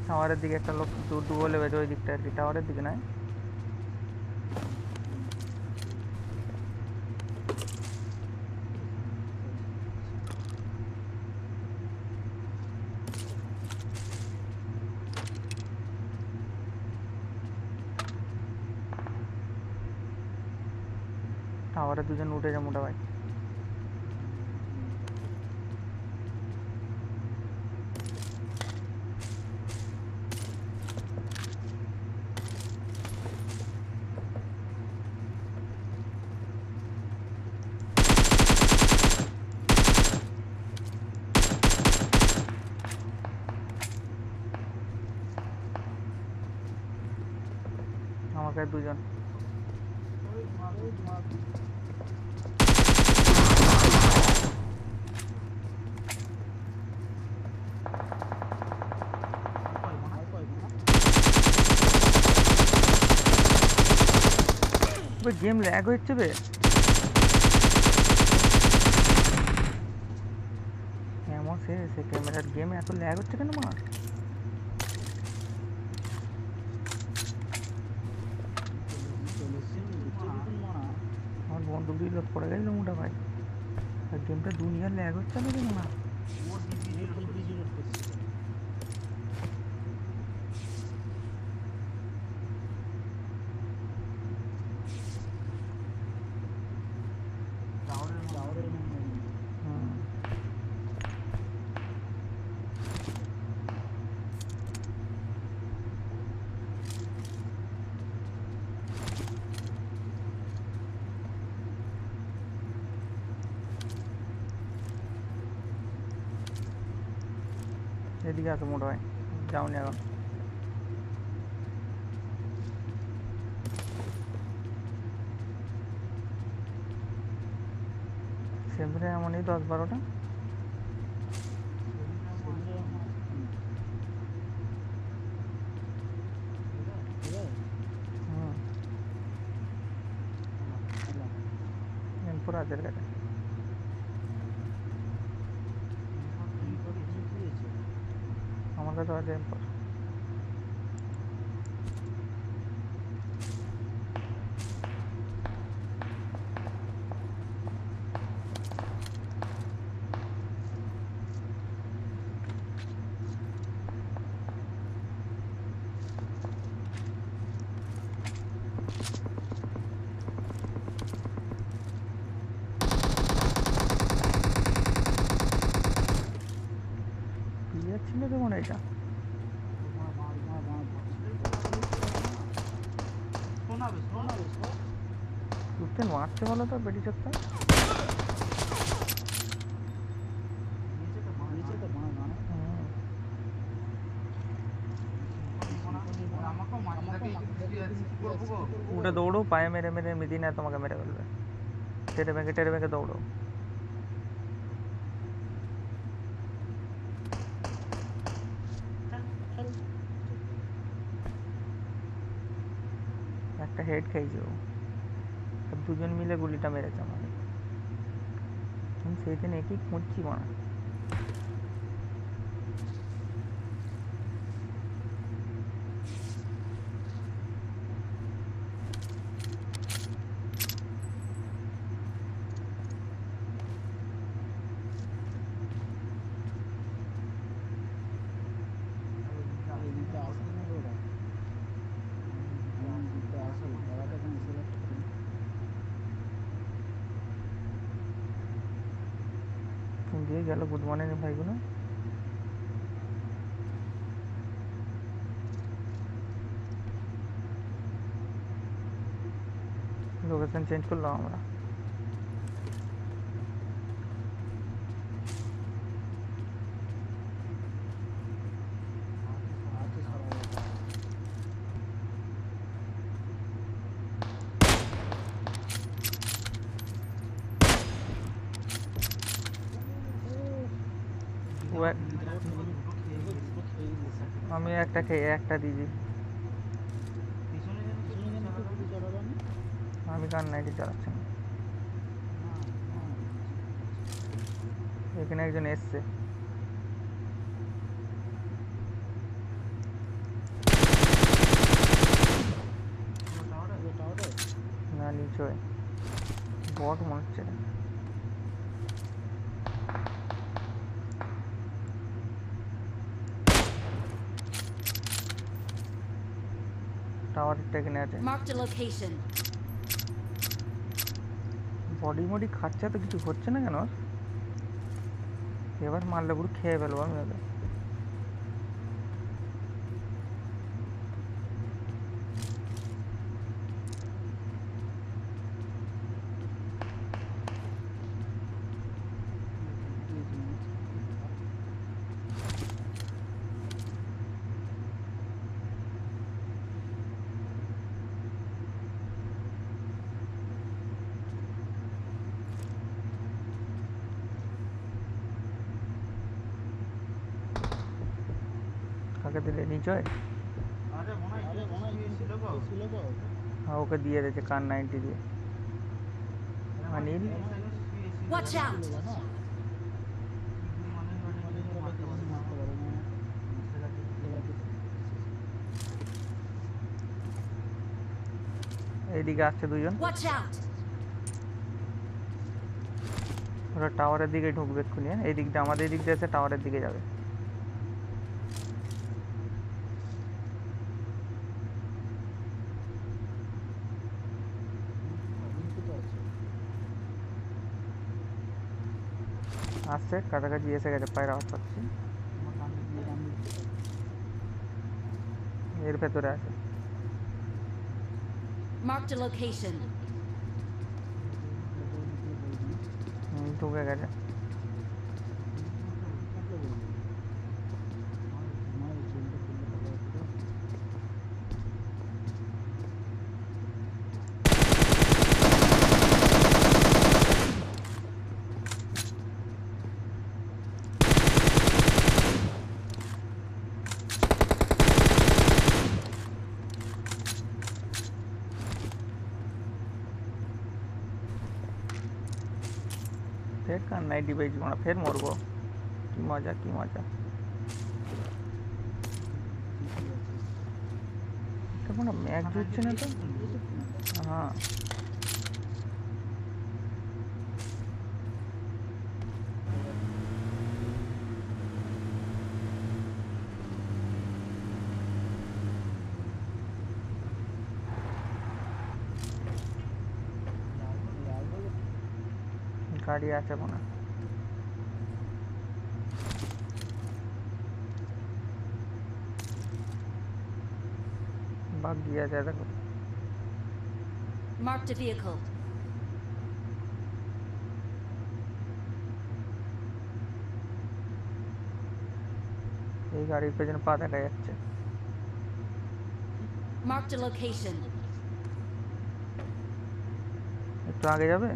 টাওয়ারের দিকে একটা লোক ডুবো লেগেছে ওই দিকটা আর কি, টাওয়ারের দিকে নয়। টাওয়ারে দুজন উঠে যা মোটা ভাই। আমার কাছে দুজন। গেম ল্যাগ হচ্ছে বে, কেমন সে ক্যামেরার গেম এত ল্যাগ হচ্ছে কেন আমার? আমার বন্দুক রিলোড করে গেছিল মোটা ভাই, আর গেমটা দুনিয়ার ল্যাগ হচ্ছে না কেন না? এদিকে আসো মোটা ভাই, যাওনি এখন। সেমরে এমনই 10-12টা। এরপর আজের কাছে আমার কাছে আছে এরপর। ছিল যেমন এটা তুই মারছে বলো তো বেটি চক্কা। উঠে দৌড়ো, পায়ে মেরে মেরে মিদিনা তোমাকে মেরে ফেলবে। টেরে বেঁকে দৌড়ো। একটা হেড খেয়েছে ও, দুজন মিলে গুলিটা মেরেছে আমাকে। আমি সেই দিন একই খুঁজছি মানা। দিয়ে গেল গুড মর্নিং ভাইগুলো। লোকেশন চেঞ্জ করলাম আমরা। আমি একটা খেয়ে একটা দিয়েছি। আমি কার নাইটি চালাচ্ছি না। এখানে একজন এসছে। নিশ্চয় বট মনে হচ্ছে। টাওয়ারটা এখানে আছে। বডি মডি খাচ্ছে তো কিছু হচ্ছে না কেন? এবার মারলে পুরো খেয়ে ফেলবো আমি ওকে। কাকে দিলে? নিচয়? হ্যাঁ ওকে দিয়ে দিয়েছে কার 90 দিয়ে। অনিল এইদিকে আসছে দুজন। ওরা টাওয়ারের দিকে ঢুকবে এক্ষুনি। এই দিক দিয়ে আমাদের দিক দিয়ে এসে টাওয়ারের দিকে যাবে। আসছে কাছাকাছি এসে গেছে, পায়ের আওয়াজ পাচ্ছি। এর ভেতরে আছে। ঢুকে গেছে। फिर का 90 पेज होना फिर मरबो। की मजा की मजा। तो কোনো ম্যাচ হচ্ছে না তো। হ্যাঁ গাড়ি আছে মনে হয়। भाग गया जाए देखो। Marked a vehicle. এই গাড়ির পেছনে পা দেখা যাচ্ছে। Marked a location. একটু আগে যাবে।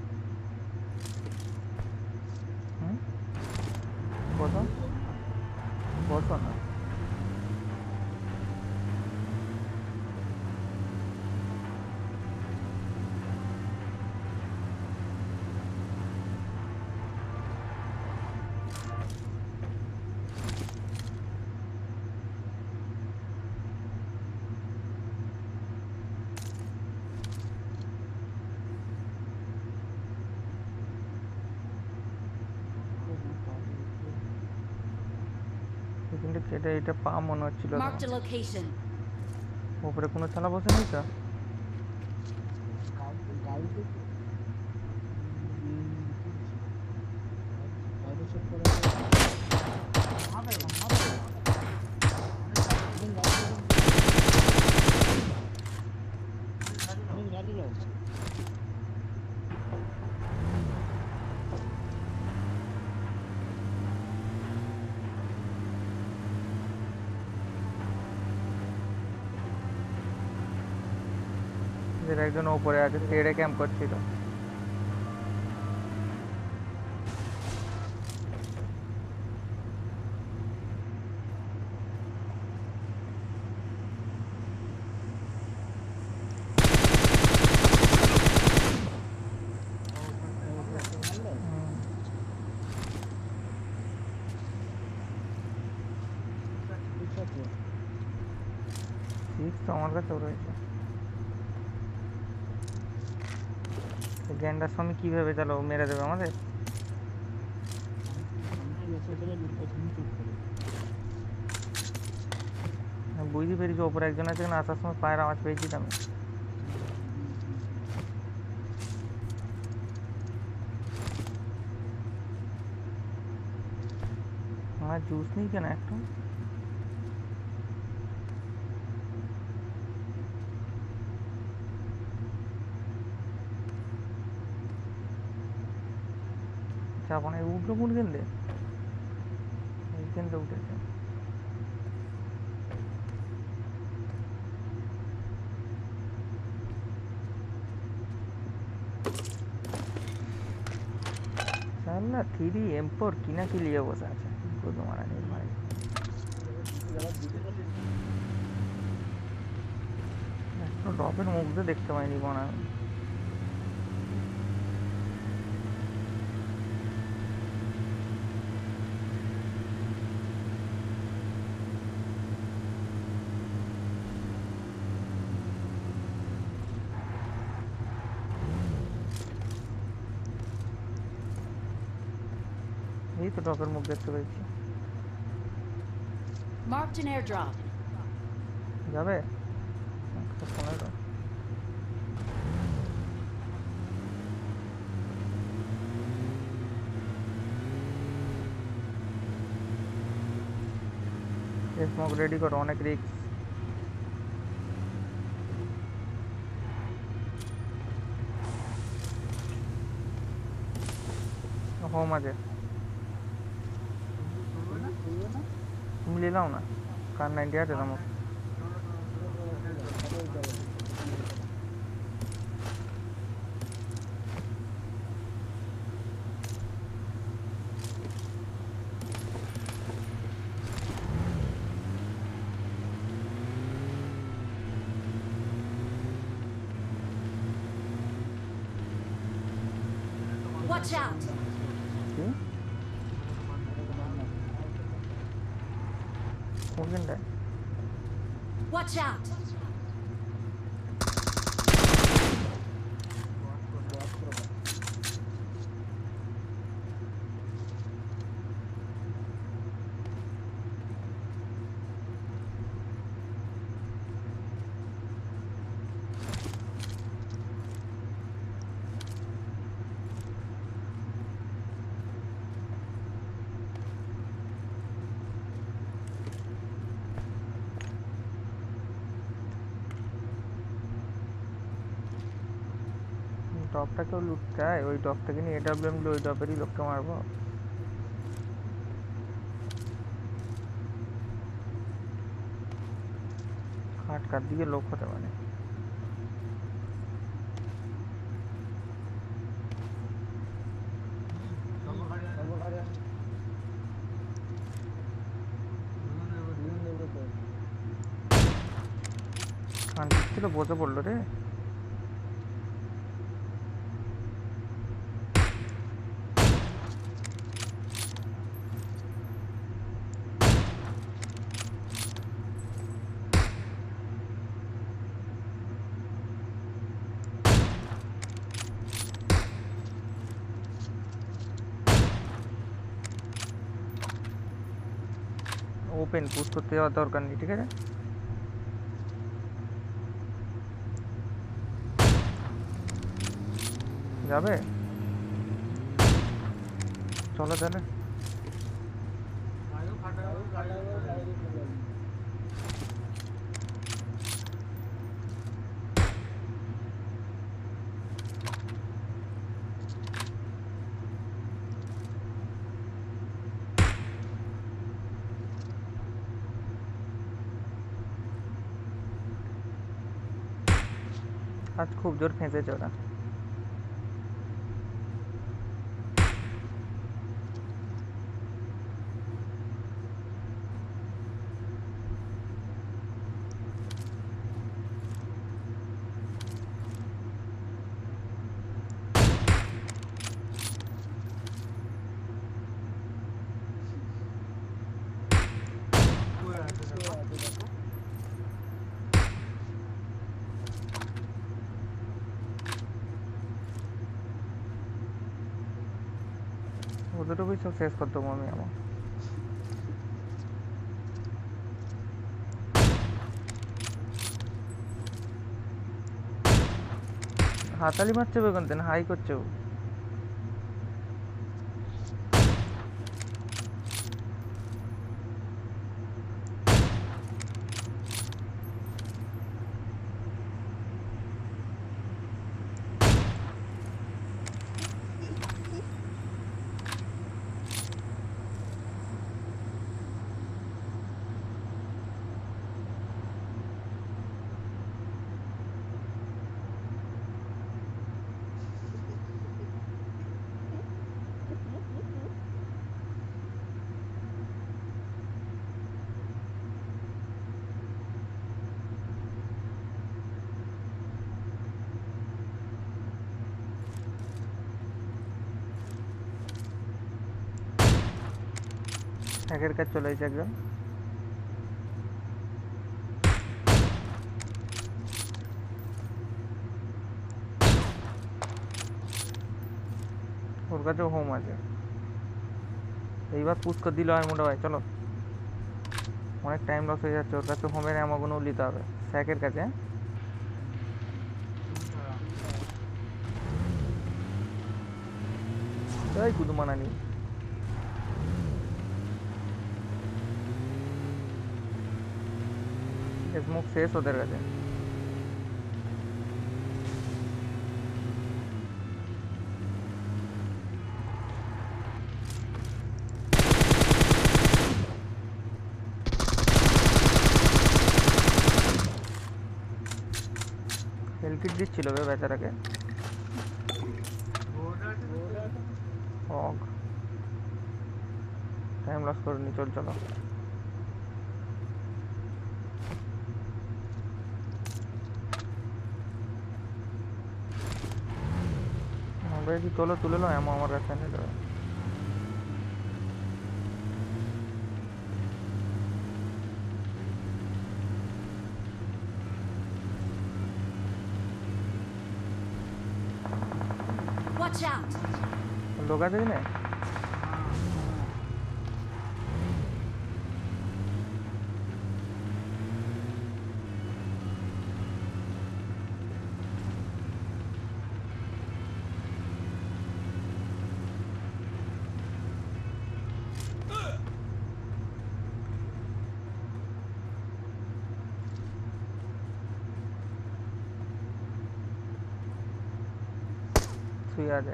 বসো বসো না। কিন্তু এটা এটা পা মনে হচ্ছিল। Marked a location. উপরে কোনো চালা বসে নেই তো। এদের একজন উপরে আছে, তেড়ে ক্যাম্প করছিল। সিক্স তো আমার কাছেও রয়েছে। গ্যান্ডার স্বামী কীভাবে চালো মেরে দেবে আমাদের? আমি বুঝতে পেরেছি ওপরে একজন আছে, কেন আসার সময় পায়ের আওয়াজ পেয়েছি তো আমি। আমার জুস নেই কেন একটু? চাপ অনেক উঠলো কোন কেন্দ্রে? এই কেন্দ্রে উঠেছে। साला 3 M4 किना के लिए बसा আছে को तुम्हारा नहीं भाई। একটা ড্রপের মুখ দিয়ে দেখতে পাইনি কোন আমি। এই তো ড্রপের মুখ দেখতে পেয়েছি। Marked an airdrop. যাবে একটা ফোনে দাও। স্মোক রেডি করো, অনেক রিস্ক। হোম আছে, তুমি ले लाओ ना, कार 90 আছে তোমার। Watch out! কি কোন কেন্দ্রে? Watch out! টপটাকেও লুটতে হয়, ওই টপ থেকে নিয়ে AWM নিলে ওই টপেরই লোককে মারবো। খাটকার দিকে লোক হতে পারে। খান ছিল বসে পড়লো রে। ওপেন পুশ করতে যাওয়ার দরকার নেই, ঠিক আছে? যাবে চলো তাহলে। আজ খুব জোর ফেঁসেছে ওরা। ততটুকুই সব শেষ করতে দেবো আমি আমার। হাতালি মারছে বেগুন দেন, হাই করছে ও। হ্যাকের কাজ চলে এসেছে একজন। ওর কাছে হোম আছে, এইবার পুশ করে দিল হয় মোটা ভাই। চলো, অনেক টাইম লস হয়ে যাচ্ছে। ওর কাছে হোমের অ্যামাগুলোও নিতে হবে স্যাকের কাছে। তাই গুদমানানি স্মোক শেষ ওদের কাছে। হেলকিট দিচ্ছিল বে বেচারাকে। টাইম লস করিনি, চল চলো। আমরা কি তোলো তুলে লো, এমন আমার কাছে নিয়ে যাবে। Watch out! লোক আছে কি না? শুয়ে আছে।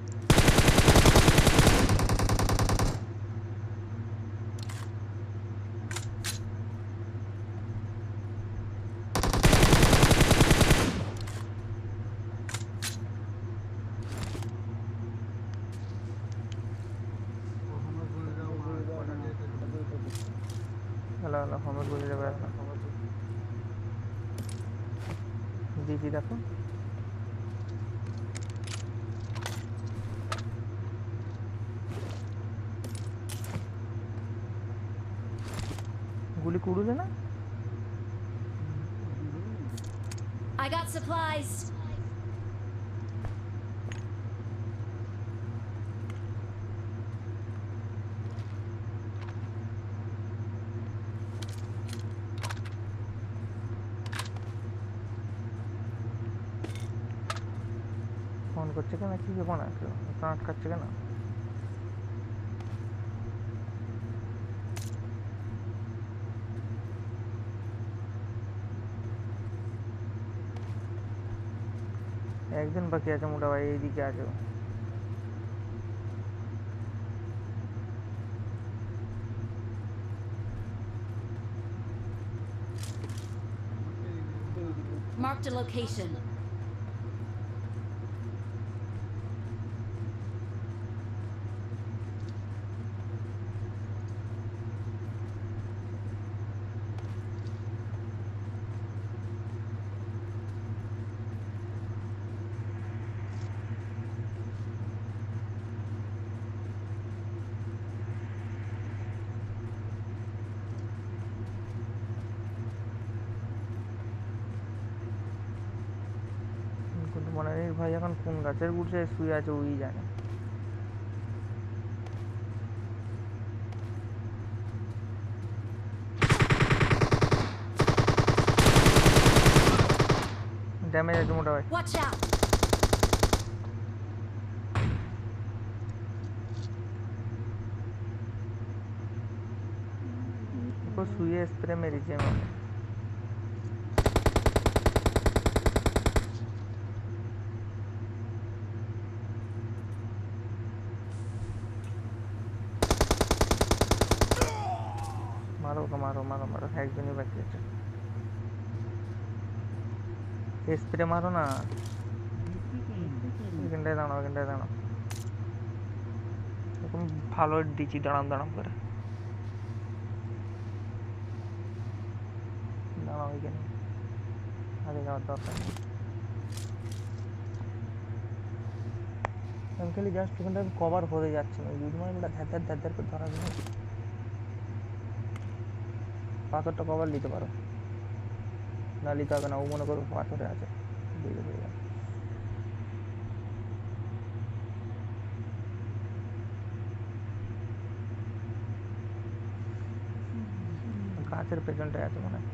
হ্যালো হ্যালো, হোমের বুঝে যাবে এখন। দিদি দেখো, গুলি কুড়ুছে না। I got supplies. ফোন করছে কেন, কি কেমন আছে, আটকাচ্ছে কেন? একজন বাকি আছে মোটা ভাই, এইদিকে আছে। Marked a location. কিন্তু মনে নেই ভাই এখন কোন গাছের গুড়ছে শুয়ে আছে ওই জানে। ড্যামেজ আছে মোটা ভাই। Watch out! ওকে শুয়ে স্প্রে মেরেছি আমি অনেক। মারো ওকে, মারো মারো মারো, একজনই বাকি আছে। স্প্রে মারো না, ওইখানটায় দাঁড়াও, ওইখানটায় দাঁড়াও। এরকম ভালো দিচ্ছি দাঁড়াম দাঁড়াম করে। দাঁড়াও ওইখানে, আগে যাওয়ার দরকার নেই। আমি খালি জাস্ট ওখানটা কভার হয়ে যাচ্ছে না, বুঝ মানে ওটা ধ্যার ধ্যার ধ্যার ধ্যার করে ধরা যায়। পাথরটা কভার নিতে পারো, না নিতে হবে না, ও মনে করো পাথরে আছে, বুঝে বুঝে গাছের পেছনটায় আছে মনে হয়।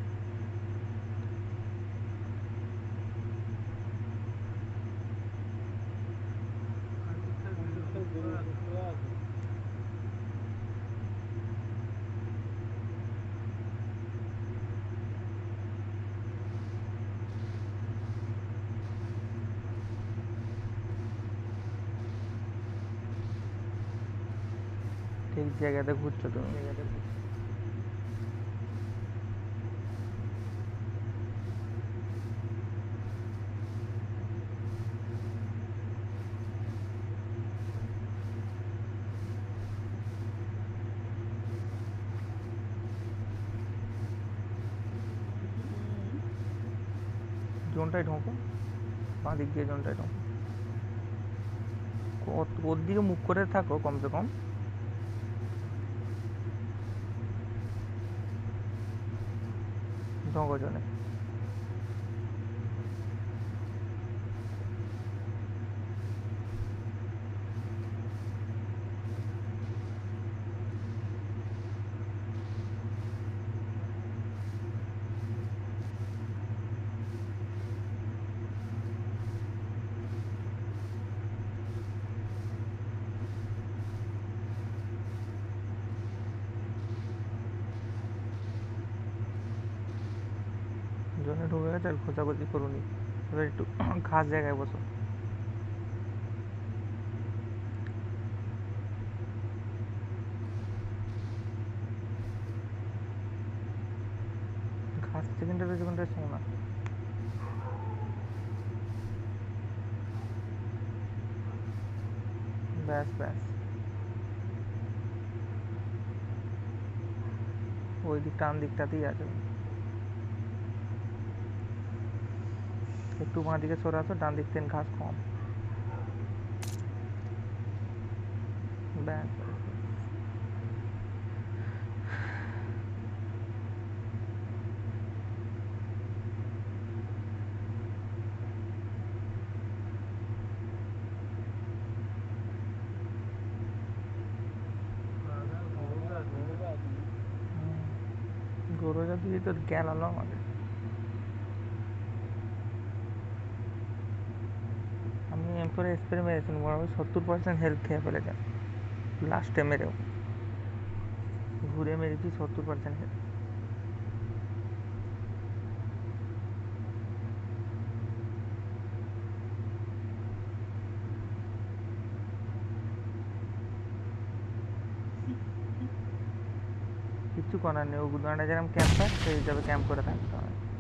ঠিক জায়গাতে ঘুরছো তুমি। জোনটায় ঢোকো, বাঁ দিক দিয়ে জোনটায় ঢোকো, ওর দিকে মুখ করে থাকো কমসে কম। ঢোকো জোনে। জোনে ঢুকে গেছে আর খোঁজাখুঁজি করুনি, এবার একটু খাস জায়গায় বসো। ঘাস সেকেন্ডারে যেখানটায় শোও না। ব্যাস ব্যাস, ওই দিক টান দিকটাতেই আছে। একটু বাঁ দিকে সরে আসো, ডান দিক থেকে ঘাস কম। ব্যাস ব্যাস ব্যাস। গরুটা দিয়ে তো জ্ঞান আলো আমাদের। আমি এম করে স্প্রে মেরেছি, মোটামুটি 70% হেলথ খেয়ে ফেলেছে লাস্টে মেরেও, ঘুরে মেরেছি 70% হেলথ। কিচ্ছু করার নেই, ও গুদানটা যেরকম ক্যাম্প হয় সেই হিসাবে ক্যাম্প করে থাকতে হয়।